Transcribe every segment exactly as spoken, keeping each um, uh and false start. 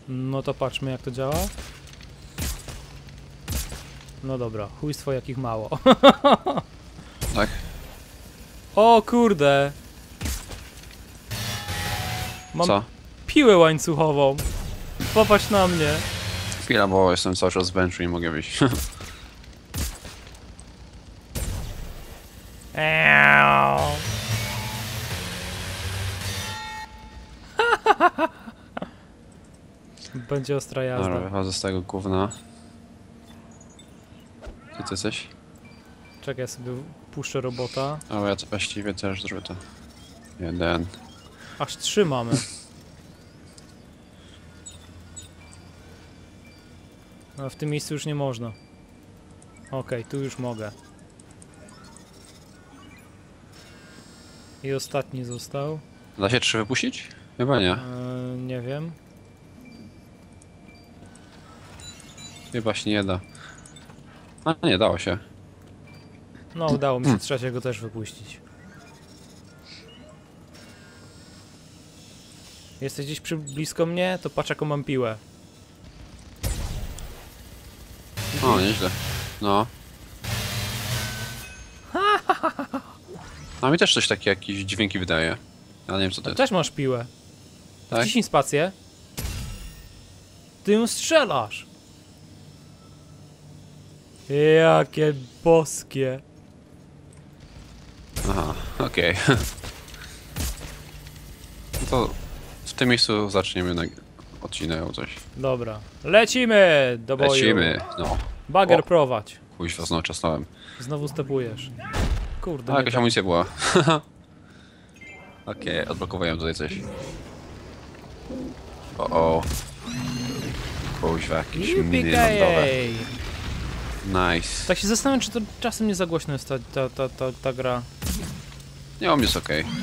No to patrzmy, jak to działa. No dobra, chujstwo jakich mało. Tak? O kurde! Mam Co? piłę łańcuchową. Popatrz na mnie. Chwila, bo jestem cały czas w benchu i nie mogę wyjść. Eee. Będzie ostra jazda. Dobra, wychodzę z tego gówna. Gdzie ty jesteś? Czekaj, ja sobie puszczę robota. O, ja właściwie też zrobię to. Jeden. Aż trzy mamy. No w tym miejscu już nie można. Okej, tu już mogę. I ostatni został. Da się trzy wypuścić? Chyba nie. Eee, nie wiem. Chyba się nie da. A nie, dało się. No, udało mi się trzeciego też wypuścić. Jesteś gdzieś przy, blisko mnie? To patrz jaką mam piłę. O, nieźle. No. A mi też coś takie jakieś dźwięki wydaje. Ale nie wiem co to jest. Też masz piłę. Tak? Wciśnij spację. Ty ją strzelasz. Jakie boskie. Aha, okej. Okay. No to w tym miejscu zaczniemy na odcinek o coś. Dobra. Lecimy do boju. Lecimy, no. Bager O. prowadź. Kuźwa, znowu czasnąłem. Znowu stepujesz. Kurde. A, nie jakaś tak. amunicja była. Okej, okay, odblokowałem tutaj coś. O, o. Kuźwa, jakieś miny lądowe. Yippee-ki-yay. Nice. Tak się zastanawiam, czy to czasem nie za głośno jest ta, ta, ta, ta, ta gra. Nie, u mnie jest okej. Okay.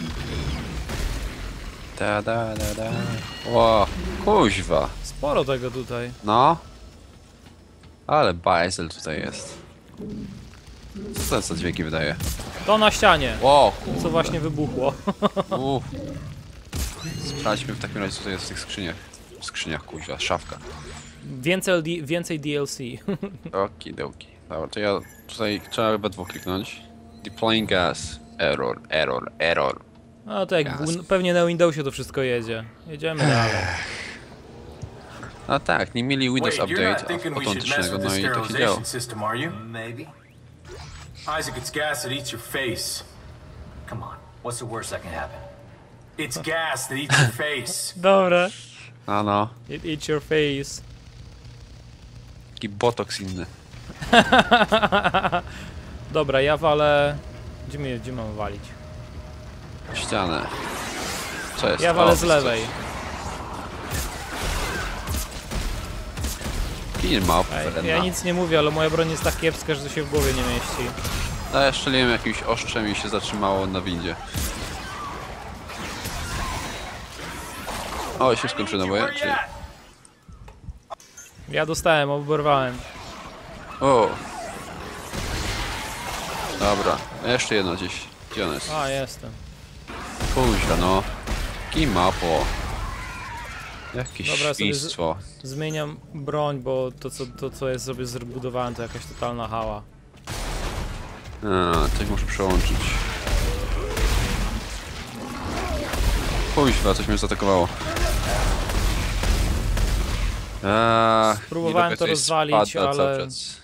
Da, da, da, da. Ło, kuźwa. Sporo tego tutaj. No. Ale bajzel tutaj jest. Co to za dźwięki wydaje? To na ścianie. O, kurde. Co właśnie wybuchło. Uff. Sprawdźmy w takim razie co to jest w tych skrzyniach. W skrzyniach, kuźwa, szafka. Więcej, więcej D L C. Okidoki. Dobra, to ja tutaj trzeba we dwóch kliknąć. Deploying gas. Error, error, error. No to jak Gas. w, pewnie na Windowsie to wszystko jedzie. Jedziemy dalej. No tak, nie mieli Windows Wait, you're not Update thinking we should mess automatycznego, with the no i to się działo. sterilization system, are you? Maybe. Isaac, it's gas that eats your face. Come on. What's the worst that can happen? It's gas that eats your face. Dobra. A no, It eats your face. taki botox inny. Dobra, ja walę... Gdzie, mnie, gdzie mam walić? Ścianę. Co jest? Ja walę O, z lewej. Pin map, Ej, ja nic nie mówię, ale moja broń jest tak kiepska, że to się w głowie nie mieści. No ja strzeliłem jakimś ostrzem i się zatrzymało na windzie. O, się skończyło naboje, Where you czyli... at? Ja dostałem, oberwałem. O! Dobra, a jeszcze jedno gdzieś. Gdzie ona jest? A, jestem. Kuźwa, no. Kimapo. Jakieś Dobra, sobie z- świństwo. Zmieniam broń, bo to co, to, co jest sobie zbudowałem, to jakaś totalna hała. A, coś muszę przełączyć. Kuźwa, coś mnie zaatakowało. Eee, Spróbowałem nie to lubię, rozwalić, spada cały ale- czas.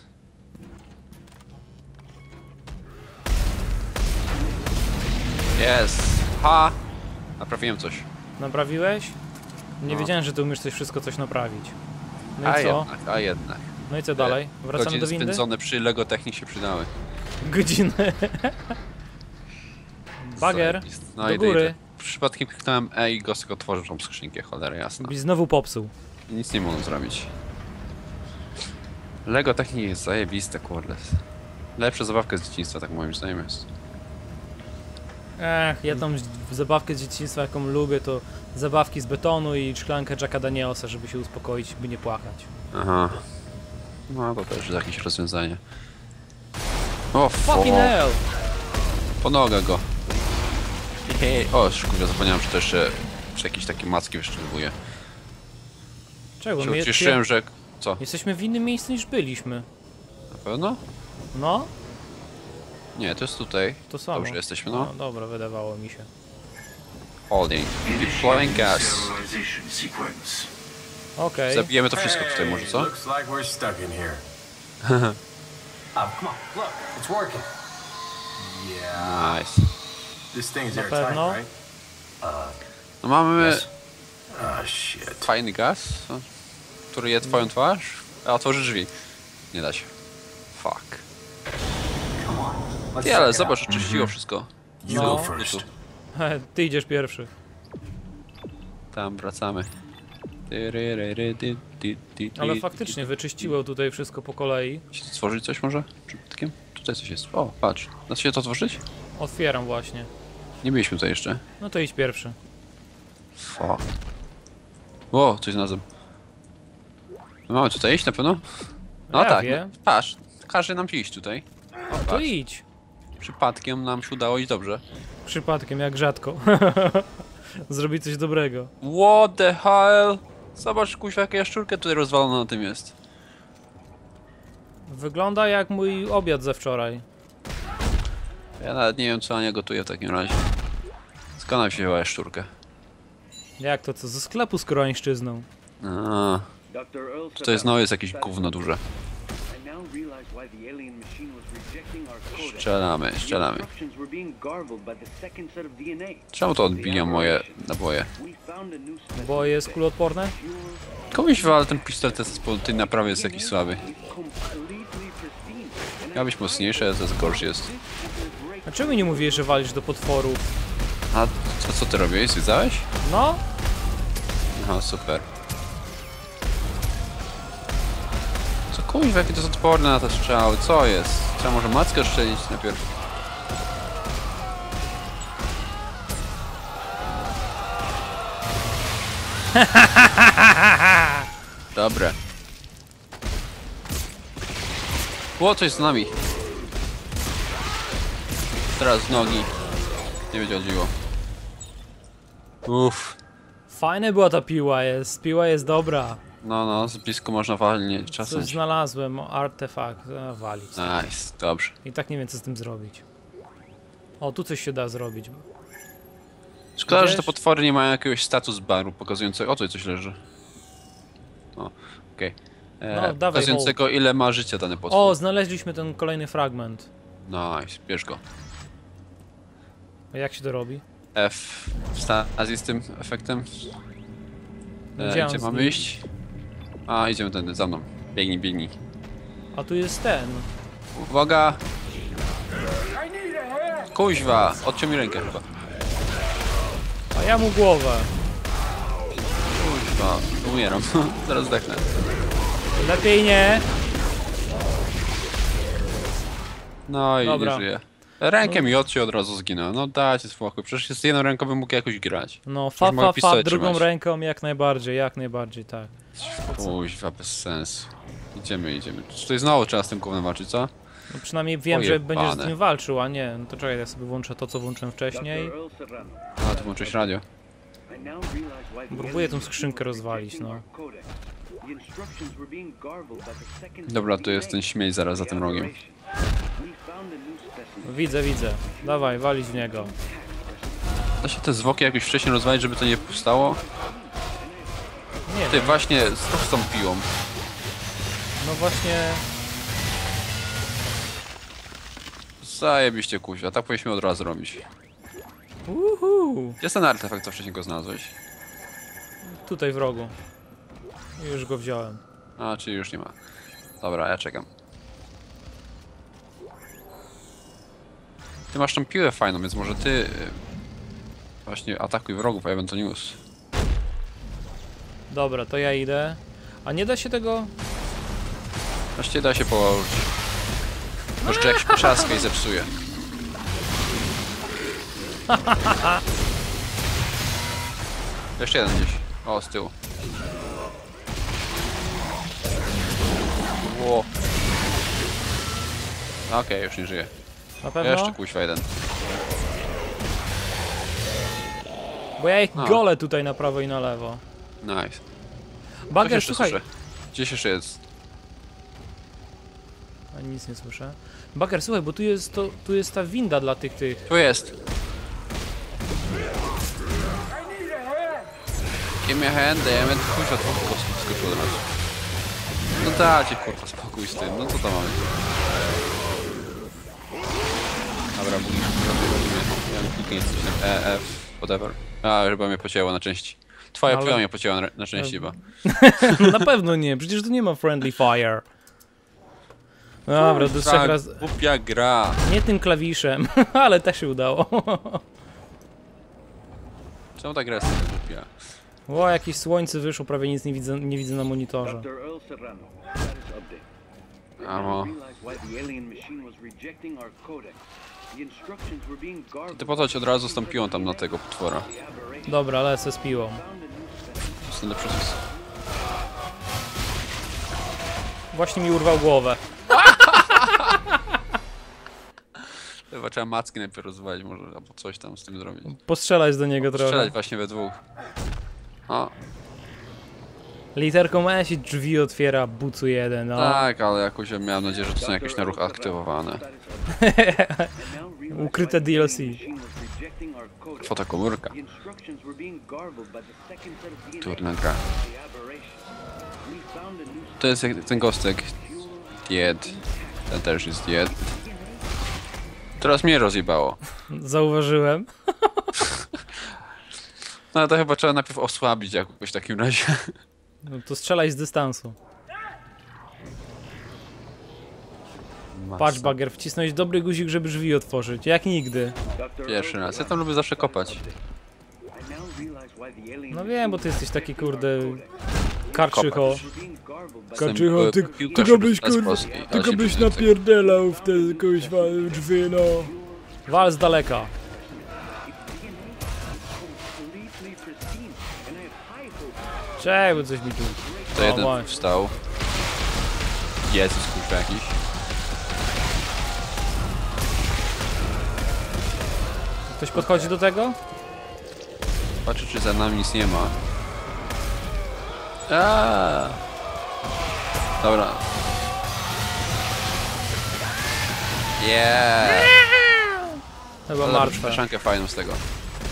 Jest! Ha! Naprawiłem coś. Naprawiłeś? Nie No. wiedziałem, że ty umiesz coś wszystko coś naprawić. No i a co? jednak, a jednak. No i co dalej? Wracamy Godziny do windy? spędzone przy Lego Technik się przydały. Godziny. Bager, No do idę, góry. idę. Przypadkiem kliknąłem E i Gostek otworzył tą skrzynkę, cholera jasna. Byś znowu popsuł. Nic nie mogą zrobić. Lego Technik jest zajebiste, kurde. Lepsza zabawka z dzieciństwa, tak moim zdaniem jest. Ech, ja tą zabawkę z dzieciństwa, jaką lubię, to zabawki z betonu i szklankę Jacka Danielsa, żeby się uspokoić, by nie płakać. Aha. No to też jest jakieś rozwiązanie. O, Fucking fo. hell! Po nogę go. Hej. O, szkoda, zapomniałem, że to jeszcze przy jakieś takie macki wyszczeliwuje. Czego? Się My je- ucieszyłem, że... Co? Jesteśmy w innym miejscu niż byliśmy. Na pewno? No, Nie, to jest tutaj. to samo. Dobrze jesteśmy, No no. dobra, wydawało mi się. Holding. Deploying gas. Serialization sequence. Okej. Zabijemy to wszystko tutaj może, co? Looks like we're stuck in here. Oh, come on, look, it's working. Yeah. Nice. This thing's Na airtight, pewno? right? No mamy Yes. Oh shit. fajny gaz, co? Który je twoją twarz, a otworzy drzwi. Nie da się. Fuck. Come on, let's Ty, ale check it zobacz, out. oczyściło wszystko. You No. go first. Tu. Ty idziesz pierwszy. Tam wracamy. Tyryryry, ty, ty, ty, ty, Ale ty, faktycznie wyczyściło tutaj wszystko po kolei. ty. Się stworzyć coś może? Przypadkiem? Tutaj coś jest. O, patrz. Da się to otworzyć? Otwieram właśnie. Nie byliśmy tutaj jeszcze. No to idź pierwszy. Fuck. O, coś znalazłem. No mamy tutaj iść na pewno? No Ja tak, wiem. no, patrz. Każe nam iść tutaj. O, To patrz. idź. Przypadkiem nam się udało iść dobrze. Przypadkiem, jak rzadko. Zrobić coś dobrego. What the hell? Zobacz, kuźwa, jaka jaszczurka tutaj rozwalona na tym jest. Wygląda jak mój obiad ze wczoraj. Ja nawet nie wiem, co Ania gotuje w takim razie. Skąd nam się wzięła jaszczurkę? Jak to, co? Ze sklepu z koreańszczyzną. A, tutaj znowu jest jakieś gówno duże. Strzelamy, strzelamy. Czemu to odbija moje naboje? Bo jest kuloodporne? Komuś ale ten pistolet jest po tej naprawie jest jakiś słaby. Miał być mocniejszy, ale to gorszy jest. A czemu mi nie mówiłeś, że walisz do potworów? A co, co ty robiłeś? Zwiedzałeś? No? Aha, super. Co kuźwa, jakie to jest odporne na te strzały? Co jest? Trzeba może mackę strzelić najpierw. Dobre. Było coś z nami. Teraz z nogi. Nie będzie chodziło. Uff. Fajna była ta piła, jest. Piła jest dobra. No, no, z blisko można walnie Coś czasem. znalazłem, artefakt, a, walić. Nice, dobrze. I tak nie wiem, co z tym zrobić. O, tu coś się da zrobić. Szkoda, że te Wiesz? potwory nie mają jakiegoś status baru pokazującego. O, tutaj coś leży. O, okej. Okay. No, dawaj, Pokazującego, ile ma życia dany potwór. O, znaleźliśmy ten kolejny fragment. Nice, bierz go. A jak się to robi? F w stazji z tym efektem. No, E, gdzie on gdzie z mamy nim? iść? A, idziemy tędy, za mną. Biegnij, biegnij. A tu jest ten. Uwaga! Kuźwa! Odciął mi rękę chyba. A ja mu głowę. Kuźwa, umieram. Zaraz zdechnę. Lepiej nie. No i Dobra. nie żyję. Rękę mi odciął, od razu zginął. No dajcie spokój, przecież z jedną ręką bym mógł jakoś grać. No, Może fa, mogę fa, fa, pistolet drugą trzymać. ręką jak najbardziej, jak najbardziej, tak. Kuźwa, bez sensu. Idziemy, idziemy. Czy tutaj znowu trzeba z tym gównem walczyć, co? No przynajmniej wiem, że Ojebane. będziesz z nim walczył, a nie. No to czekaj, ja sobie włączę to, co włączyłem wcześniej. A, tu włączyłeś radio. Próbuję tą skrzynkę rozwalić, no. Dobra, tu jest ten śmieć zaraz za tym rogiem. Widzę, widzę. Dawaj, walić w niego. Da się te zwłoki jakoś wcześniej rozwalić, żeby to nie powstało? Nie Ty, wiem. właśnie, z tą piłą. No właśnie. Zajebiście kuźwa, tak powinniśmy od razu robić. Uhu. Jest ten artefakt, co wcześniej go znalazłeś. Tutaj w rogu. Już go wziąłem. A, czyli już nie ma. Dobra, ja czekam. Ty masz tą piłę fajną, więc może ty... y, Właśnie atakuj wrogów, a ja będę to niósł. Dobra, to ja idę. A nie da się tego... Właściwie da się położyć. Może jakąś pieczaskę i zepsuje. Jeszcze jeden gdzieś. O, z tyłu. Ło. Okej, już nie żyje. Na pewno? Jeszcze kuźwa jeden. Bo ja ich A. golę tutaj na prawo i na lewo. Nice. Coś Bagger, jeszcze słuchaj. słyszę. Gdzieś jeszcze jest. A nic nie słyszę. Bagger, słuchaj, bo tu jest, to, tu jest ta winda dla tych tych. Tu jest. Give me a hand, damn it. Kurwa, to po prostu skoczyło od razu. No dajcie kurwa spokój z tym, no co to mamy? Dobra, mówisz, robimy. Ja mam kliknięcie coś tam E, F, whatever. A, chyba mnie pocięło na części. Twoja Ale- piła mnie pocięła na, na części chyba. No na pewno nie, przecież tu nie ma friendly fire. Dobra, do trzech Tak, razy. głupia gra. Nie tym klawiszem, ale też się udało. Czemu ta gra jest taka głupia? O, jakieś słońce wyszło, prawie nic nie widzę, nie widzę na monitorze. Doctor Earl Serrano, status update. Amo. I realized why the alien machine was rejecting our codex. The instructions were being garbled. Ty po co ci od razu stąpiłem tam na tego potwora? The aberration Dobra, lecę z piłą. found a new spec. To jest ten lepszy sos. Właśnie mi urwał głowę. Chyba trzeba macki najpierw rozwalić może, albo coś tam z tym zrobić. Postrzelać do niego trochę. Strzelać właśnie we dwóch. O, Literką E się drzwi otwiera, bucu jeden, no. tak, ale jakoś ja miałem nadzieję, że to są jakieś na ruch aktywowane. Ukryte D L C. Fotokomórka. The instructions were being garbled by the second set of D N A. Turna gra. The aberration. We found a new To jest jak ten gostek. Died. Ten też jest died. Teraz mnie rozjebało. Zauważyłem. No ale to chyba trzeba najpierw osłabić jakoś w takim razie. No to strzelaj z dystansu. Patrz, Bagger, wcisnąć dobry guzik, żeby drzwi otworzyć. Jak nigdy. Doctor Pierwszy Earl raz. Ja tam lubię zawsze kopać. I now realize why the alien No wiem, bo ty jesteś taki kurde... machine Karczycho. was being garbled by Karczycho, ty, Piłkarz tylko byś bez kurwa, Polski, ale tylko się byś przyznać. napierdalał w te kuźwa drzwi, no. Wal z daleka. completely pristine, and I have high hopes. Czekaj, bo coś mi tu... To O, jeden właśnie. wstał. Jezus, kurwa jakiś. Ktoś podchodzi do tego? Patrzę, czy za nami nic nie ma. Aaaa! Dobra. Yeah! Chyba Ale martwe. mieszankę fajną z tego.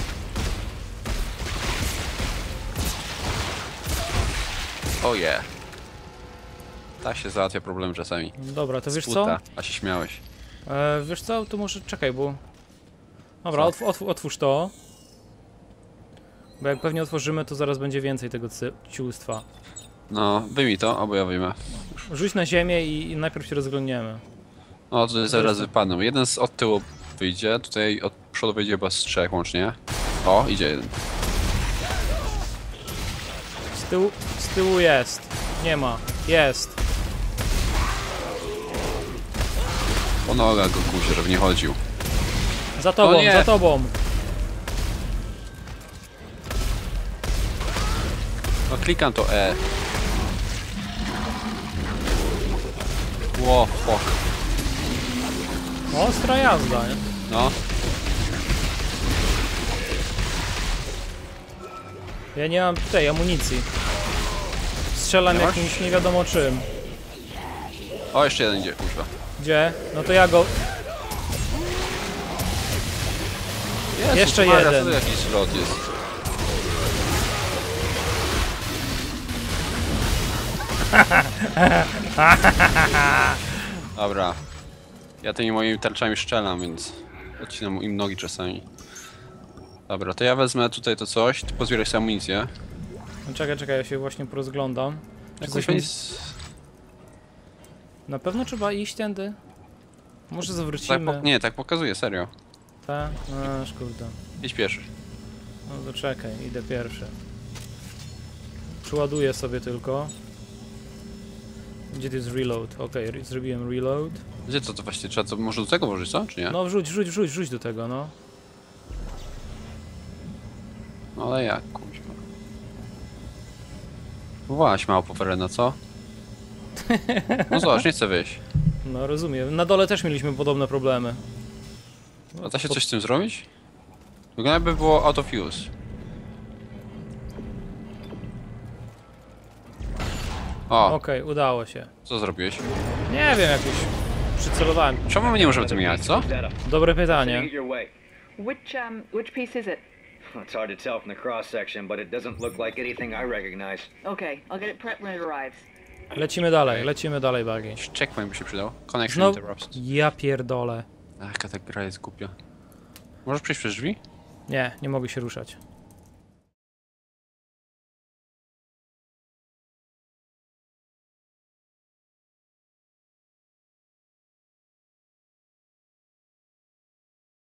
Oh yeah. Tak się załatwia problem czasami. Dobra, to wiesz co? Sputa, a się śmiałeś. E, wiesz co, to może czekaj, bo... Dobra, Co? otw otw otwórz to. Bo jak pewnie otworzymy, to zaraz będzie więcej tego cy- ciulstwa. No, wyjmij to, albo ja wyjmę. Rzuć na ziemię i, i najpierw się rozglądniemy. O, tutaj zaraz wypadną. Jeden z od tyłu wyjdzie, tutaj od przodu wyjdzie chyba z trzech łącznie. O, idzie jeden. Z tyłu, z tyłu jest. Nie ma. Jest. Po nogach go kusie, żeby nie chodził. Za tobą, nie. za tobą. No klikam to E. Ło, fuck. Ostra jazda, nie? No, Ja nie mam tutaj amunicji. Strzelam Nie masz? jakimś nie wiadomo czym. o, jeszcze jeden idzie, kurwa. Gdzie? No to ja go... Jezus Jeszcze Maria, jeden. Co to jakiś slot jest? Dobra. Ja tymi moimi tarczami strzelam, więc odcinam im nogi czasami. Dobra, to ja wezmę tutaj to coś, ty pozbieraj sobie amunicję. No czekaj, czekaj, ja się właśnie porozglądam. Czy Jakoś coś mi... nic... Na pewno trzeba iść tędy? Może tak zawrócimy? po... Nie, tak pokazuje, serio. Tak? Aż kurde. Idź pierwszy. No to czekaj, idę pierwszy. Przyładuję sobie tylko. Gdzie to jest reload? Okej, re zrobiłem reload. Gdzie to, to właściwie trzeba to może do tego włożyć, co? Czy nie? No wrzuć, wrzuć, wrzuć, wrzuć do tego, no. No ale jak, kuźwa. Właś mało powerena, co? No zobacz, nie chcę wyjść. No rozumiem. Na dole też mieliśmy podobne problemy. A da się coś z tym zrobić? Wygląda jakby było out of use. O, Okej, udało się. co zrobiłeś? Nie wiem, jakoś przycelowałem. Czemu my nie możemy tym jechać, co? Dobre pytanie. Get your way. Which, um, which piece is it? It's hard to tell from the cross section, but it doesn't look like anything I recognize. Okay, I'll get it prepped when it arrives. Lecimy dalej, lecimy dalej, Buggy. Jakiś checkpoint by się przydał. Connection Znowu... interrupted. Ja pierdolę. Ach, jaka ta gra jest głupia. Możesz przejść przez drzwi? Nie, nie mogę się ruszać.